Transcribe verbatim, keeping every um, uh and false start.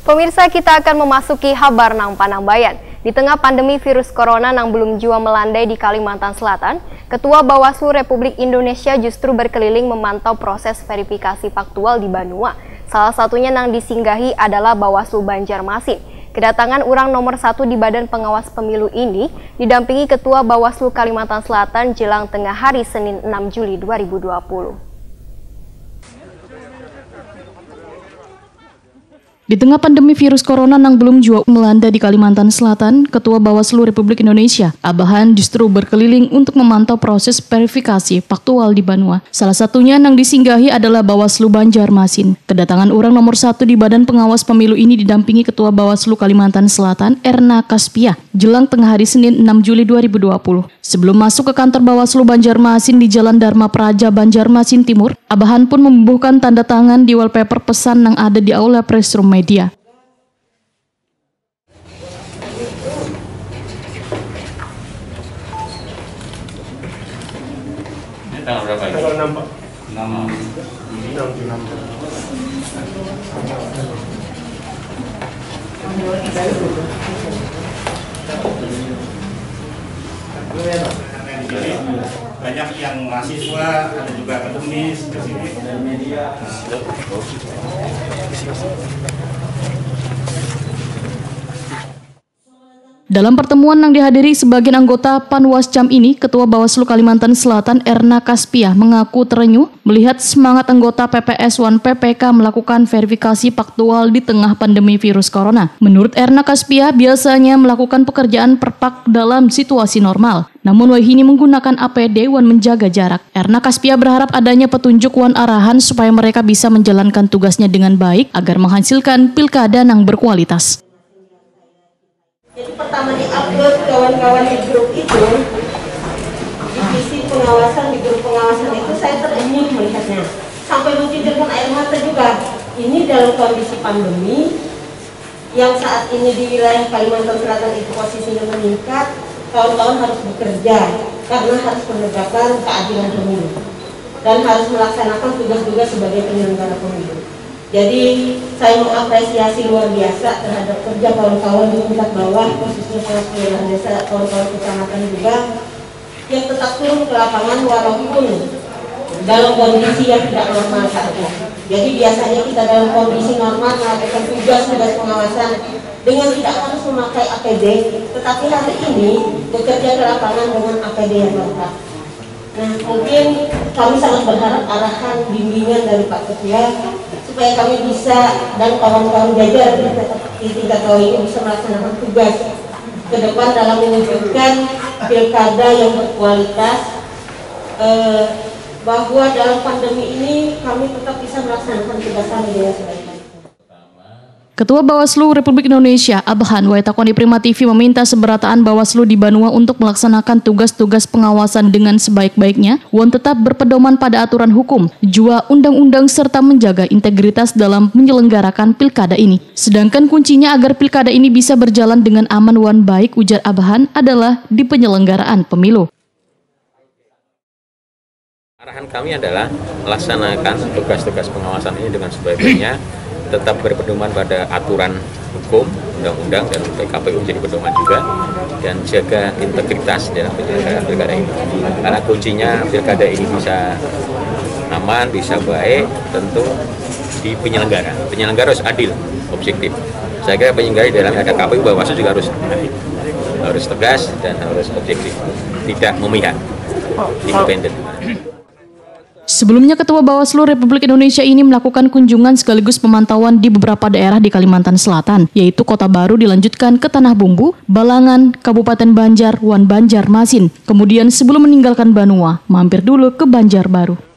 Pemirsa, kita akan memasuki Habar Nang Panambayan. Di tengah pandemi virus corona yang belum jua melandai di Kalimantan Selatan, Ketua Bawaslu Republik Indonesia justru berkeliling memantau proses verifikasi faktual di Banua. Salah satunya yang disinggahi adalah Bawaslu Banjarmasin. Kedatangan orang nomor satu di Badan Pengawas Pemilu ini didampingi Ketua Bawaslu Kalimantan Selatan jelang tengah hari Senin enam Juli dua ribu dua puluh. Di tengah pandemi virus corona yang belum jua melanda di Kalimantan Selatan, Ketua Bawaslu Republik Indonesia, Abahan, justru berkeliling untuk memantau proses verifikasi faktual di Banua. Salah satunya yang disinggahi adalah Bawaslu Banjarmasin. Kedatangan orang nomor satu di Badan Pengawas Pemilu ini didampingi Ketua Bawaslu Kalimantan Selatan, Erna Kaspia, jelang tengah hari Senin enam Juli dua ribu dua puluh. Sebelum masuk ke kantor Bawaslu Banjarmasin di Jalan Dharma Praja, Banjarmasin Timur, Abahan pun membubuhkan tanda tangan di wallpaper pesan yang ada di aula pressroom media. Ini tanggal berapa ini? Tanggal enam, Pak. enam Juli. enam Juli. Banyak yang mahasiswa, ada juga akademis di sini. Dan media. Dalam pertemuan yang dihadiri sebagian anggota Panwascam ini, Ketua Bawaslu Kalimantan Selatan Erna Kaspia mengaku terenyuh melihat semangat anggota P P S satu P P K melakukan verifikasi faktual di tengah pandemi virus corona. Menurut Erna Kaspia, biasanya melakukan pekerjaan perpak dalam situasi normal. Namun wahini menggunakan A P D wan menjaga jarak. Erna Kaspia berharap adanya petunjuk wan arahan supaya mereka bisa menjalankan tugasnya dengan baik agar menghasilkan pilkada yang berkualitas. Jadi pertama di-upload kawan-kawan di grup itu, divisi pengawasan di grup pengawasan itu saya terenyuh melihatnya. Sampai mencucurkan air mata juga. Ini dalam kondisi pandemi, yang saat ini di wilayah Kalimantan Selatan itu posisinya meningkat, kawan-kawan harus bekerja karena harus menegakkan keadilan pemilu dan harus melaksanakan tugas-tugas sebagai penyelenggara pemilu. Jadi saya mengapresiasi luar biasa terhadap kerja kawan-kawan di tingkat bawah, khususnya pengawas desa, kawan-kawan kecamatan juga yang tetap turun ke lapangan walaupun dalam kondisi yang tidak normal saat ini. Jadi biasanya kita dalam kondisi normal melakukan tugas-tugas pengawasan dengan tidak harus memakai A P D, tetapi hari ini bekerja ke lapangan dengan A P D yang lengkap. Nah, mungkin kami sangat berharap arahan bimbingan dari Pak Ketua supaya kami bisa dan kawan-kawan jajar di tingkat bawah ini bisa melaksanakan tugas ke depan dalam mewujudkan pilkada yang berkualitas, eh, bahwa dalam pandemi ini kami tetap bisa melaksanakan tugas kami dengan sebaik-baiknya. Ketua Bawaslu Republik Indonesia, Abahan Waitakoni Prima T V meminta seberataan Bawaslu di Banua untuk melaksanakan tugas-tugas pengawasan dengan sebaik-baiknya, wan tetap berpedoman pada aturan hukum, jua undang-undang serta menjaga integritas dalam menyelenggarakan pilkada ini. Sedangkan kuncinya agar pilkada ini bisa berjalan dengan aman wan baik, ujar Abahan, adalah di penyelenggaraan pemilu. Arahan kami adalah melaksanakan tugas-tugas pengawasan ini dengan sebaik-baiknya, tetap berpedoman pada aturan hukum, undang-undang, dan P K P U jadi pedoman juga, dan jaga integritas dalam penyelenggaraan pilkada ini. Karena kuncinya pilkada ini bisa aman, bisa baik, tentu di penyelenggara. Penyelenggara harus adil, objektif. Saya kira penyelenggara di dalamnya ada K P U, Bawaslu juga harus adil, harus tegas dan harus objektif, tidak memihak, independen. Sebelumnya, Ketua Bawaslu Republik Indonesia ini melakukan kunjungan sekaligus pemantauan di beberapa daerah di Kalimantan Selatan, yaitu Kota Baru dilanjutkan ke Tanah Bumbu, Balangan, Kabupaten Banjar, wan Banjarmasin. Kemudian sebelum meninggalkan Banua, mampir dulu ke Banjarbaru.